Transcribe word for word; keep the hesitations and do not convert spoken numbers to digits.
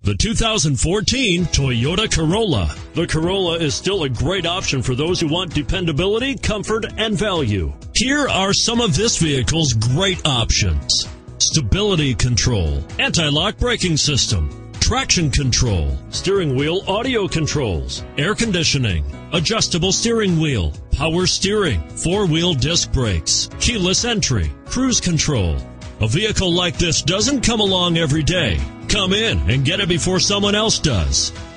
the two thousand fourteen Toyota Corolla. The Corolla is still a great option for those who want dependability, comfort, and value. Here are some of this vehicle's great options: stability control, anti-lock braking system, traction control, steering wheel audio controls, air conditioning, adjustable steering wheel, power steering, four-wheel disc brakes, keyless entry, cruise control. A vehicle like this doesn't come along every day. Come in and get it before someone else does.